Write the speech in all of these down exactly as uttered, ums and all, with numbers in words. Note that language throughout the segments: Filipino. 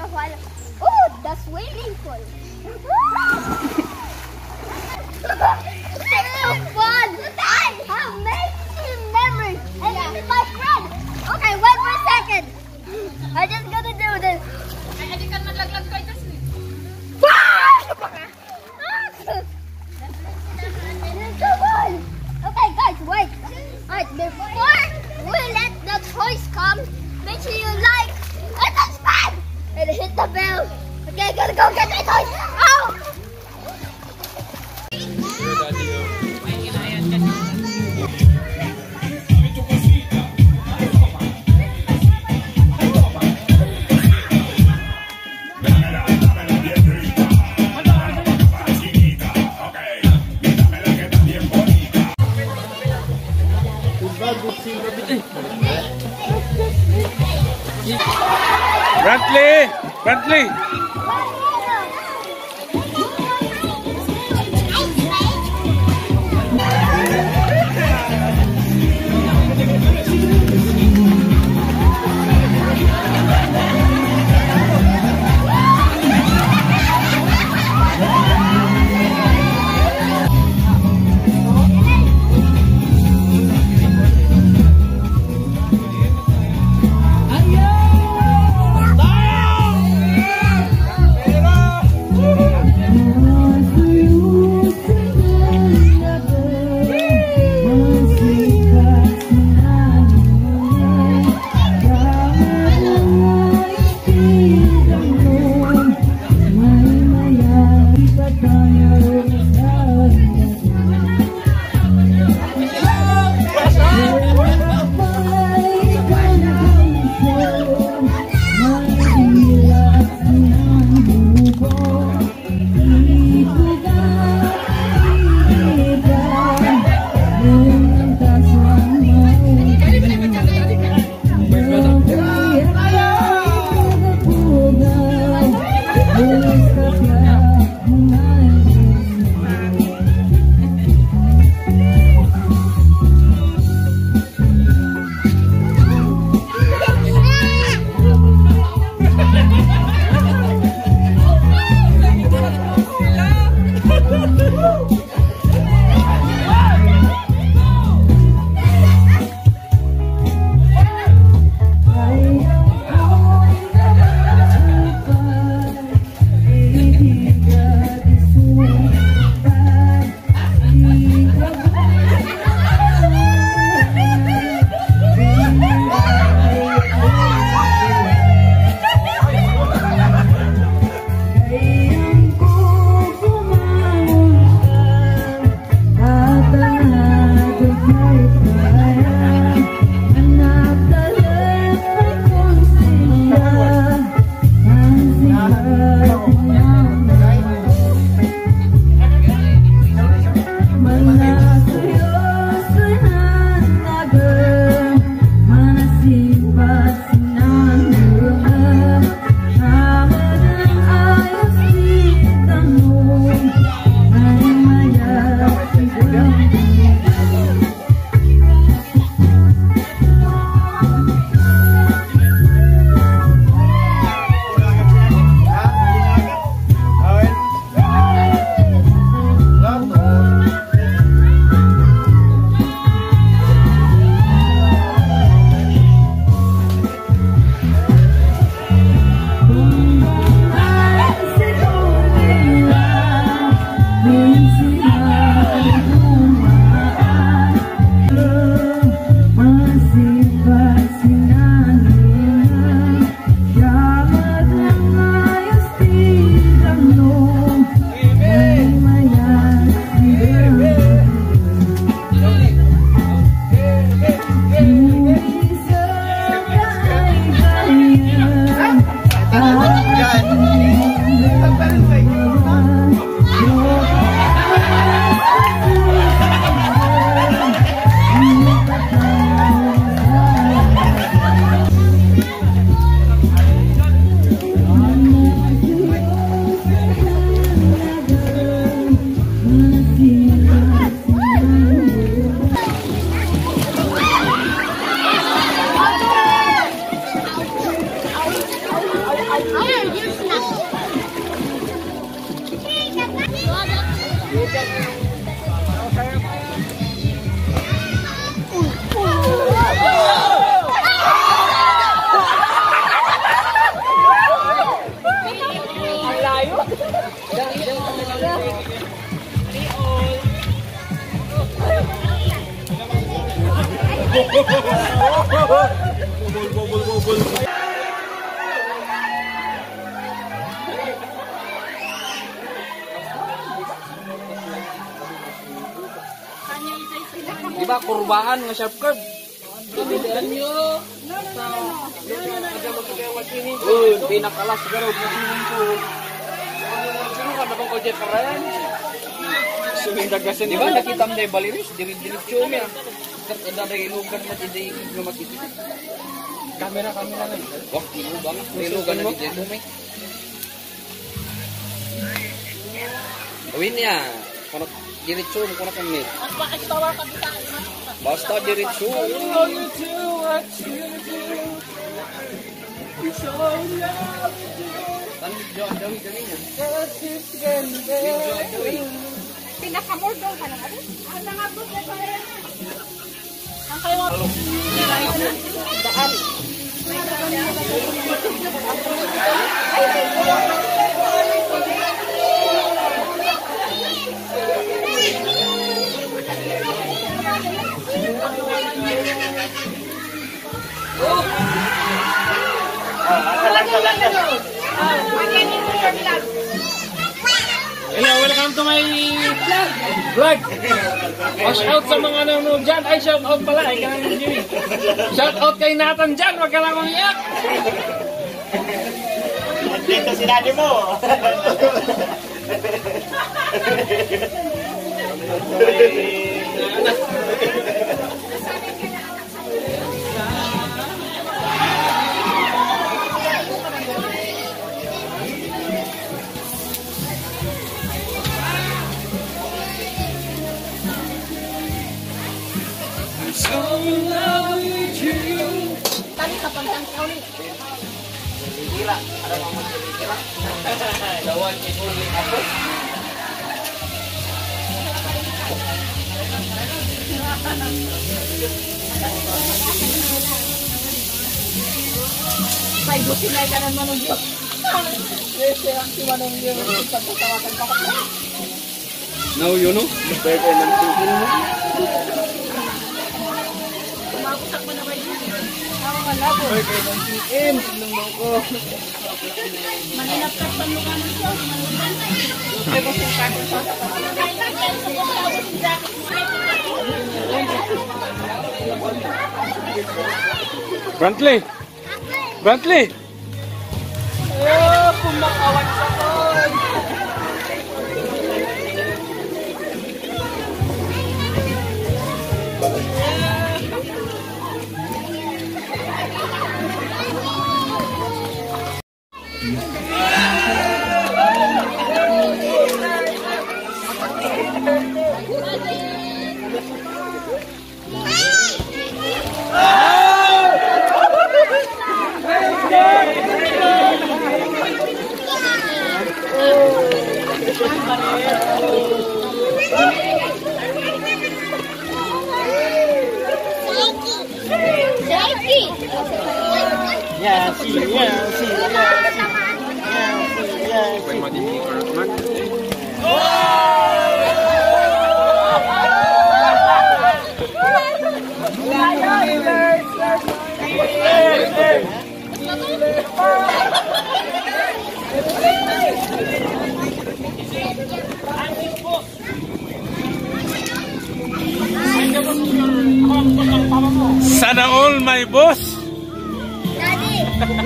a while. Oh, the swimming pool. It's so fun. Amazing memories. And this is my friend. Okay, wait for a second. I just gotta do this. Come on. Okay, guys, wait. Alright, before we let the toys come, make sure you like and subscribe and hit the bell. Okay, gotta go get the toys. Oh! Brantley! Brantley! Di ba kurbaan nga sharp curve? Bibilan nyo. Uy, pinakalas siguro. Sino ka na bang kojek karayan? Sumindagasin. Di ba nakita mo na yung baliwis? Dirit-dirit mo yan. Kada na ilugan na hindi lumakiti. Kamera, kamera nga. Wah, ilugan. Ilugan na dito mo. Gawin niya. Kung diretso mo kung kami. Basta diretso. Pinakamordo ka na ano? Ang nangabot na pa rin. Ang kayo daan. Hello, welcome to my vlog. Watch out sa mga nanonood dyan. Ay, shout out pala. Ay, ka naman Jimmy. Shout out kay Nathan dyan. Huwag ka lang umiyak. Dito si daddy mo. Tadi kapan tang kau ni? Gila, ada mama gila. Lawan ibu apa? May busin na ka naman ng Diyos. Yes, ang si Manong Diyos. Pagkatawakan pa ka. Now you know, better than thinking mo. Tumabusak mo na ba yun? Ako malabo. Better than thinking. Nung mo ko. Maninapkat pa mukha ng Diyos. May busin ka ko siya. Brantley! Brantley! Oh, kumakawan sa kon. Yeah, see, yeah, see, yeah, see, Sana all my boss! Daddy,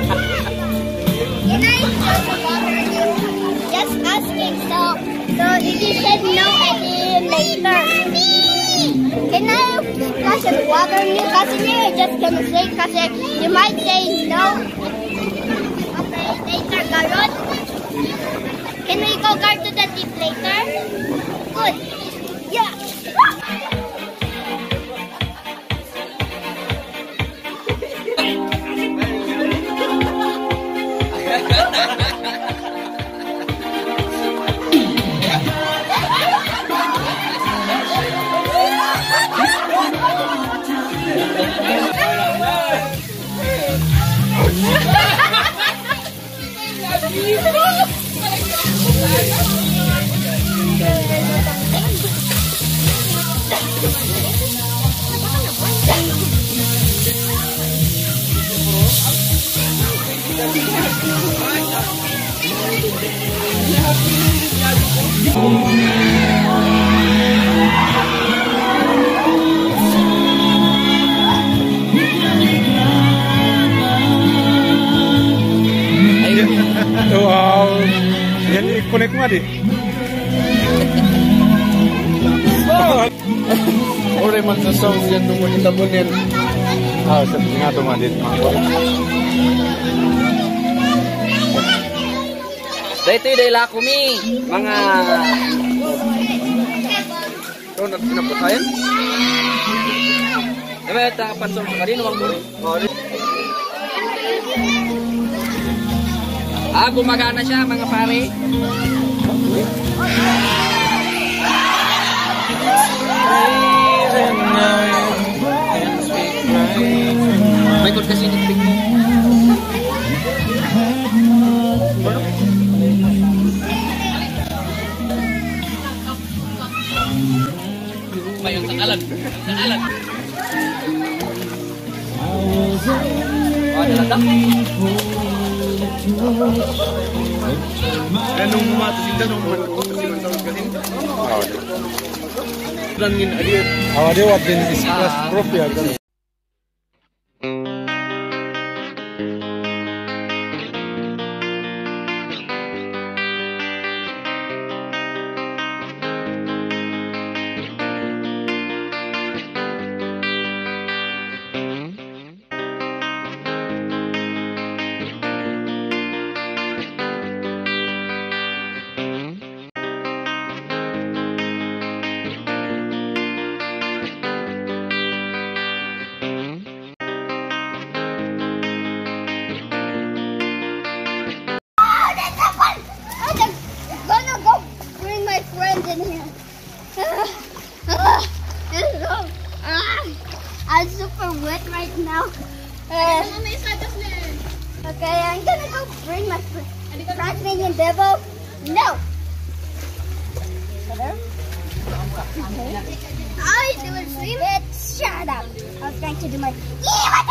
can I just bother you? Just asking. So, so if you said no again later, can I splash and water you? Kasi you're just gonna say, kasi you might say no. Okay, later, Garot. Can we go guard to the tip later? Good. Yeah. connect mo di. Oh, Ore man sa sound yan nung kita mo niyan. ah, sa nga tumadit mga. Dahito yung dahil ako mi. Mga... Ito, nagpinaputayan? Diba, ito, pansol ka rin, huwag mo rin. Ah, gumagana siya, mga pare. May kod kasi nagpig mo. Mayroon takalan. Takalan. Oh, ada datang. Anong matusinda nung manakot kasi mantawag ka rin? Oh, Langin adir. oh, dia wat din express proof ya. In here. Ah, I'm super wet right now. Uh, okay, I'm gonna go bring my Tasmanian devil. No. Okay. I do a swim. Bitch, shut up. I was trying to do my. Yeah,